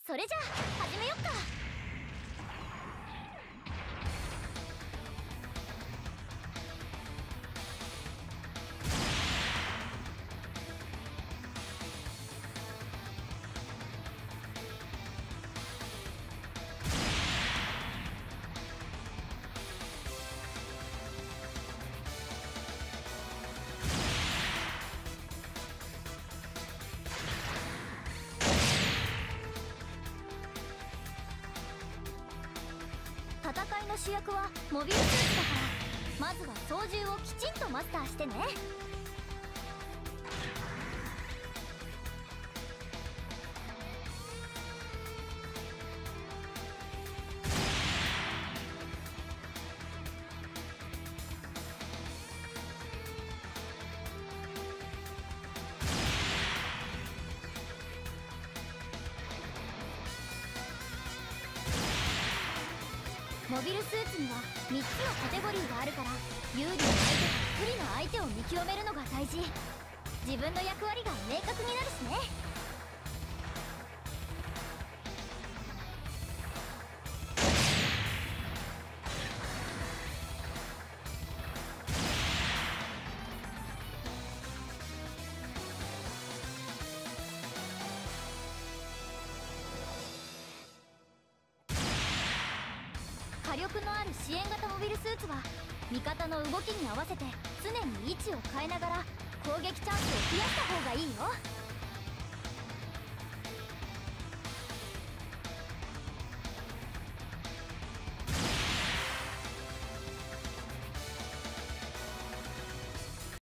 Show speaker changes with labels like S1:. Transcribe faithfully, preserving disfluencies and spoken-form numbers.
S1: それじゃあ始めよっか。戦いの主役はモビルスーツだから、まずは操縦をきちんとマスターしてね。モビルスーツにはみっつのカテゴリーがあるから、有利な相手と不利な相手を見極めるのが大事。自分の役割が明確になるしね。火力のある支援型モビルスーツは味方の動きに合わせて常に位置を変えながら攻撃チャンスを増やした方がいいよ。